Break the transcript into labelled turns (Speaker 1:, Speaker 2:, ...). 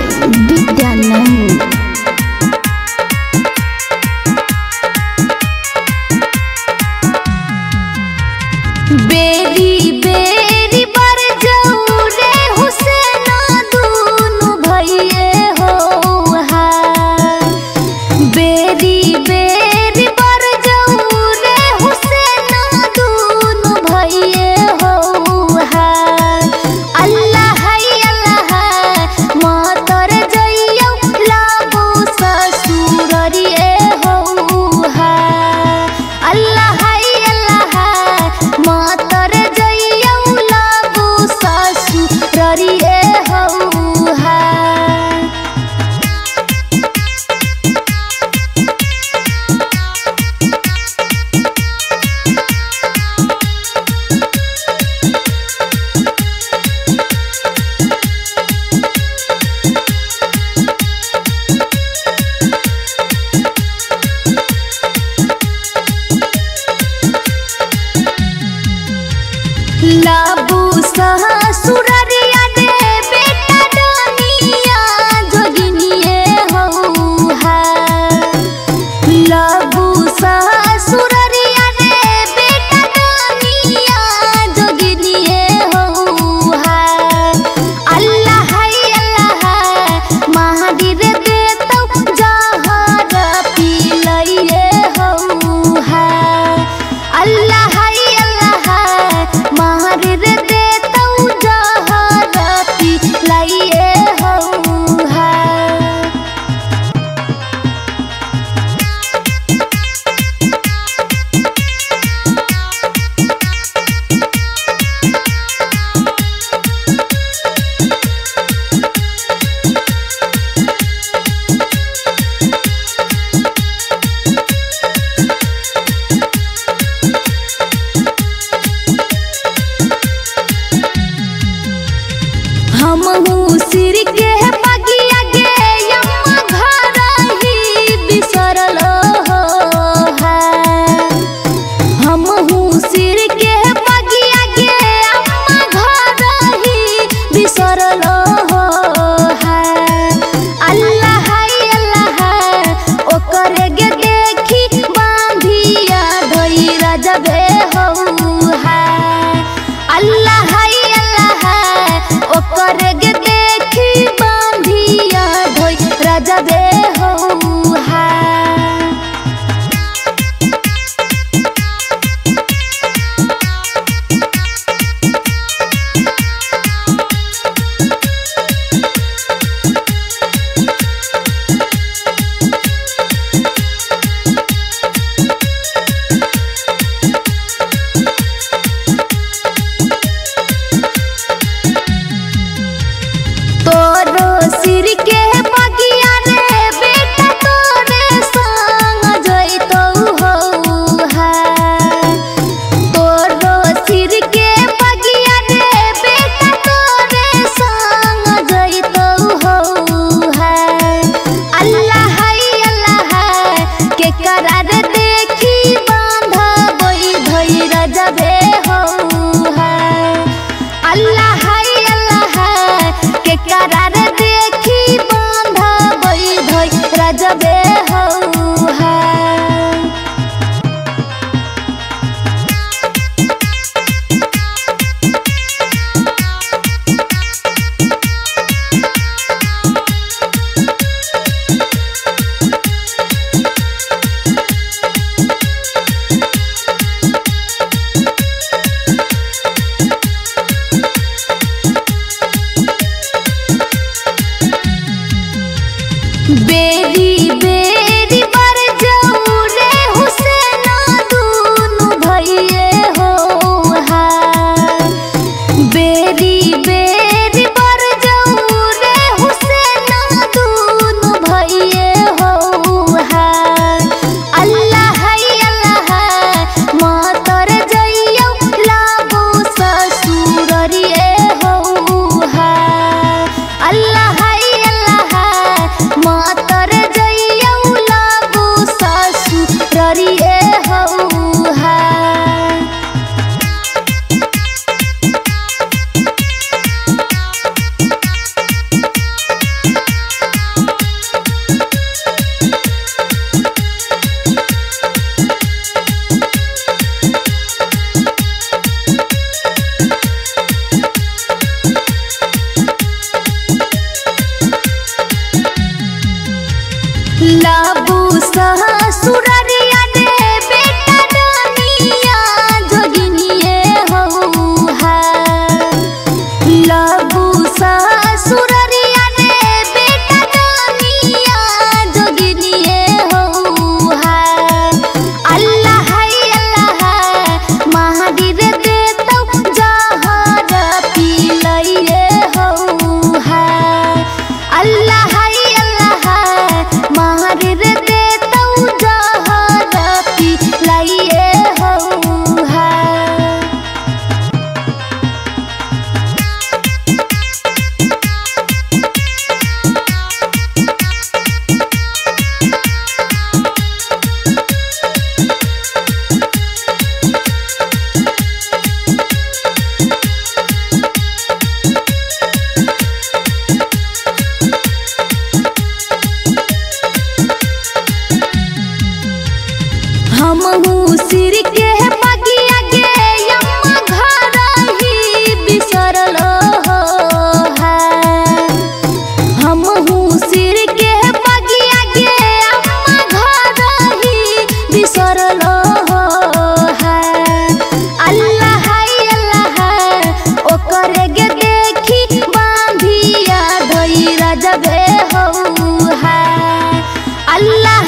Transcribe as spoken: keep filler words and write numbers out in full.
Speaker 1: विद्यानंद। बेरी बेरी बर जाऊ रे हुसैना दूनु भइए हो हा। बेरी बेरी बर जाऊ रे हुसैना दूनु भइए हो हा। अल्लाह है अल्लाह मातर जइयो लाबो ससुररिए हो हा। अल्लाह है अल्लाह मातर जइयो लाबो ससुररिए हो हा। लाबू ससुररिया दे बेटा डनिया जोगिनिए हो हा। लाबू ससुररिया दे बेटा डनिया जोगिनिए हो हा। अल्लाह है अल्लाह महावीर देतौ जहर पिलइए हो हा। अल्लाह है अल्लाह महावीर देतौ जहर पिलइए हो हा। हमहू सिर के बगिया गे यम्मा घर ही बिसरल हो हा। हमहू सिर के बगिया गे अम्मा घर ही बिसरल हो हा। अल्लाह है अल्लाह ओकर गे देखी बांधिया धोई रजबे हो हा। अल्लाह है अल्लाह ओकर गे देखी बांधिया धोई रजबे हो हा। तोरो सिर के बगिया रे बेटा तोरे संग जइतौ हो हा। तोरो सिर के बगिया रे बेटा तोरे संग जइतौ हो हा। अल्लाह है अल्लाह के करार देखी बांधबई धोई रजबे हो हा। अल्लाह है अल्लाह के करार देखी बांधबई धोई रजबे हो हा। बेरी बेरी बर जाऊ रे हुसैना दूनु भइए हो हा। बेरी बेरी बर जाऊ रे हुसैना दूनु भइए हो हा। अल्लाह है अल्लाह मातर जइयो लाबो ससुररिए हो हा। अल्लाह है अल्लाह मातर जइयो ससुररिया रे बेटा डनिया जोगिनिए हौहा लगू ससुररिया रे बेटा डनिया जोगिनिए हौहा अल्लाह अल्लाह महावीर देतौ जहर पिलइए हौहा अल्लाह अल्लाह महावीर देतौ जहर पिलइए हौहा। हमहू सिर के बगिया गे अम्मा घर ही बिसरल है हमहू सिर के बगिया गे अम्मा घर ही बिसरल है अल्लाह अल्लाह ओकर गे देखी बांधिया धोई रजबे हौहा अल्लाह